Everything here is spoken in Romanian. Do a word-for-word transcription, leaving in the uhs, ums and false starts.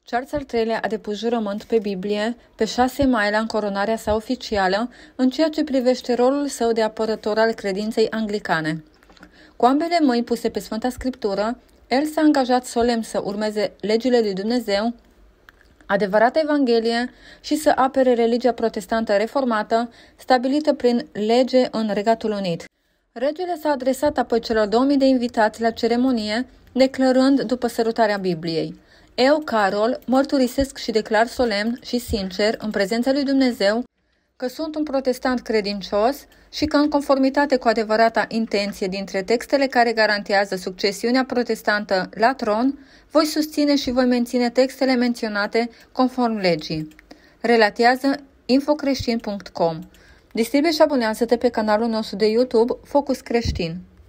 Charles al treilea a depus jurământ pe Biblie pe șase mai la încoronarea sa oficială în ceea ce privește rolul său de apărător al credinței anglicane. Cu ambele mâini puse pe Sfânta Scriptură, el s-a angajat solemn să urmeze legile lui Dumnezeu, adevărata Evanghelie și să apere religia protestantă reformată, stabilită prin lege în Regatul Unit. Regele s-a adresat apoi celor două mii de invitați la ceremonie, declarând după sărutarea Bibliei: Eu, Carol, mărturisesc și declar solemn și sincer, în prezența lui Dumnezeu, că sunt un protestant credincios și că, în conformitate cu adevărata intenție dintre textele care garantează succesiunea protestantă la tron, voi susține și voi menține textele menționate conform legii. Relatează infocreștin punct com. Distribuie și abonează-te pe canalul nostru de YouTube Focus Creștin.